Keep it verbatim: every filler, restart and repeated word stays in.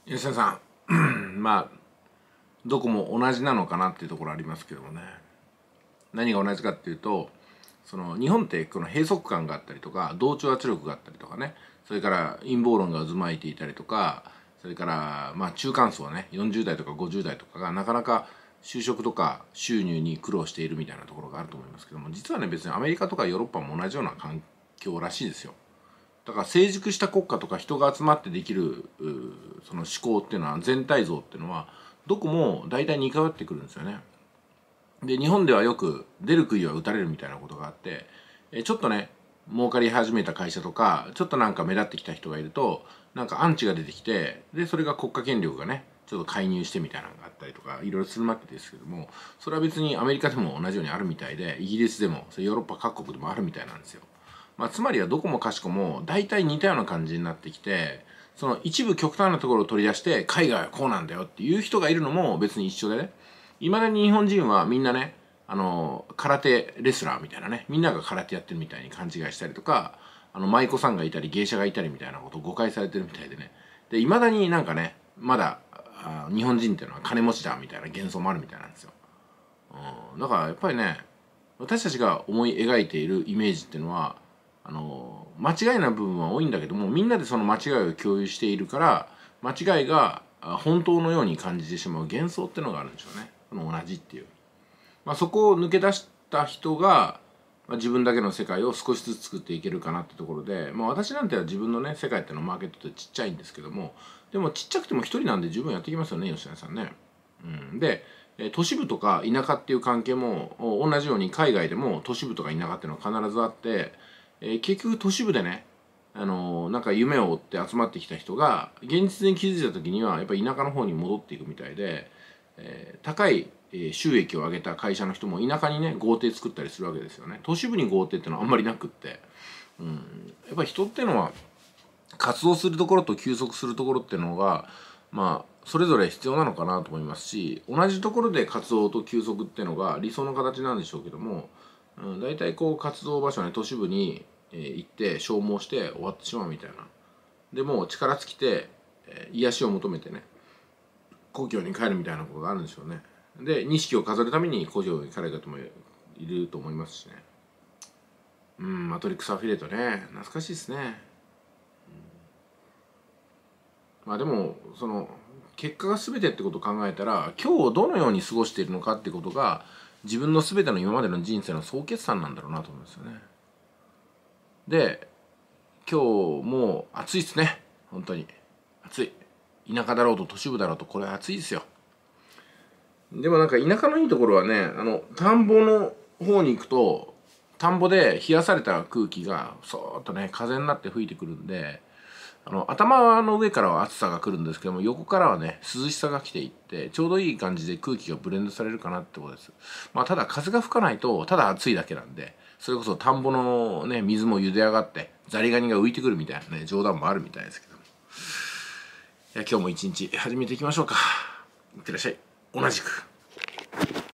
吉田さんまあどこも同じなのかなっていうところありますけどもね。何が同じかっていうと、その日本ってこの閉塞感があったりとか同調圧力があったりとかね、それから陰謀論が渦巻いていたりとか、それからまあ中間層はね、よんじゅう代とかごじゅう代とかがなかなか就職とか収入に苦労しているみたいなところがあると思いますけども、実はね、別にアメリカとかヨーロッパも同じような環境らしいですよ。だから成熟した国家とか人が集まってできるその思考っていうのは、全体像っていうのはどこも大体似通ってくるんですよね。で日本ではよく出る杭は打たれるみたいなことがあって、ちょっとね儲かり始めた会社とかちょっとなんか目立ってきた人がいると、なんかアンチが出てきて、でそれが国家権力がねちょっと介入してみたいなのがあったりとかいろいろするわけですけども、それは別にアメリカでも同じようにあるみたいで、イギリスでもヨーロッパ各国でもあるみたいなんですよ。まあ、つまりはどこもかしこも大体似たような感じになってきて、その一部極端なところを取り出して海外はこうなんだよっていう人がいるのも別に一緒でね、いまだに日本人はみんなね、あの空手レスラーみたいなね、みんなが空手やってるみたいに勘違いしたりとか、あの舞妓さんがいたり芸者がいたりみたいなことを誤解されてるみたいでね、でいまだになんかね、まだあ日本人っていうのは金持ちだみたいな幻想もあるみたいなんですよ。うん、だからやっぱりね、私たちが思い描いているイメージっていうのは、あの間違いな部分は多いんだけども、みんなでその間違いを共有しているから、間違いが本当のように感じてしまう幻想っていうのがあるんでしょうね。この同じっていう、まあ、そこを抜け出した人が、まあ、自分だけの世界を少しずつ作っていけるかなってところで、まあ、私なんては自分のね世界っていうのはマーケットってちっちゃいんですけども、でもちっちゃくても一人なんで十分やっていきますよね、吉田さんね。うん、で都市部とか田舎っていう関係も同じように、海外でも都市部とか田舎っていうのは必ずあって、えー、結局都市部でね、あのー、なんか夢を追って集まってきた人が現実に気づいた時にはやっぱり田舎の方に戻っていくみたいで、えー、高い収益を上げた会社の人も田舎にね豪邸作ったりするわけですよね。都市部に豪邸っていうのはあんまりなくって、うん、やっぱり人っていうのは活動するところと休息するところっていうのが、まあそれぞれ必要なのかなと思いますし、同じところで活動と休息っていうのが理想の形なんでしょうけども、うん、大体こう活動場所ね、都市部に、えー行って消耗して終わってしまうみたいな。でもう力尽きて、えー癒しを求めてね故郷に帰るみたいなことがあるんでしょうね。で錦を飾るために故郷に帰る方もいると思いますしね。うん、マトリックスアフィリエイトね、懐かしいですね。まあでもその結果が全てってことを考えたら、今日どのように過ごしているのかってことが自分の全ての今までの人生の総決算なんだろうなと思うんですよね。で今日もう暑いですね、本当に暑い。田舎だろうと都市部だろうとこれ暑いですよ。でもなんか田舎のいいところはね、あの田んぼの方に行くと、田んぼで冷やされた空気がそーっとね風になって吹いてくるんで、あの頭の上からは暑さが来るんですけども、横からはね涼しさが来ていって、ちょうどいい感じで空気がブレンドされるかなってことです。まあただ風が吹かないとただ暑いだけなんで、それこそ田んぼのね水も茹で上がってザリガニが浮いてくるみたいなね冗談もあるみたいですけども、いや今日も一日始めていきましょうか。いってらっしゃい。同じく。